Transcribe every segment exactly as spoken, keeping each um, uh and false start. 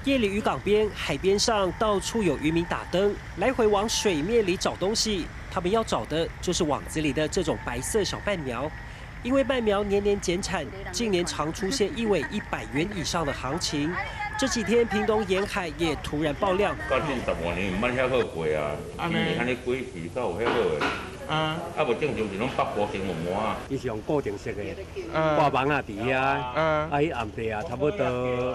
夜里渔港边、海边上到处有渔民打灯，来回往水面里找东西。他们要找的就是网子里的这种白色小鳗苗。因为鳗苗年年减产，近年常出现一尾一百元以上的行情。这几天屏东沿海也突然爆量。 到近十五年唔捌遐好过啊，今年安尼几期才有遐好诶。啊，啊无正常是拢北部成木毛啊。 伊是用固定式诶，挂网啊伫啊，啊伊暗地啊差不多。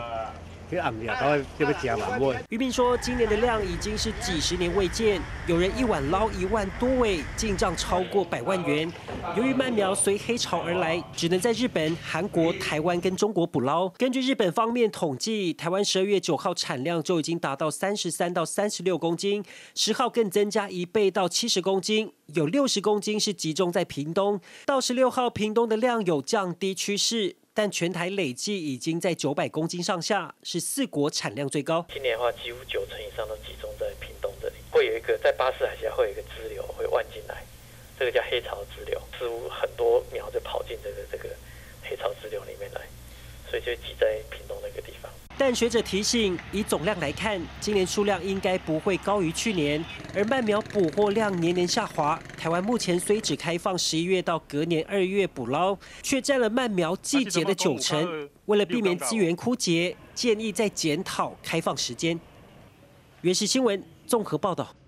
渔民说，今年的量已经是几十年未见，有人一晚捞一万多尾，进账超过百万元。由于鳗苗随黑潮而来，只能在日本、韩国、台湾跟中国捕捞。根据日本方面统计，台湾十二月九号产量就已经达到三十三到三十六公斤，十号更增加一倍到七十公斤，有六十公斤是集中在屏东。到十六号，屏东的量有降低趋势。 但全台累计已经在九百公斤上下，是四国产量最高。 今年的话，几乎九成以上都集中在屏东这里，会有一个在巴士海峡会有一个支流会灌进来，这个叫黑潮支流，似乎很多苗就跑进这个这个黑潮支流里面来，所以就挤在屏东那个地方。 但学者提醒，以总量来看，今年数量应该不会高于去年，而鳗苗捕获量年年下滑。台湾目前虽只开放十一月到隔年二月捕捞，却占了鳗苗季节的九成。为了避免资源枯竭，建议再检讨开放时间。原始新闻综合报道。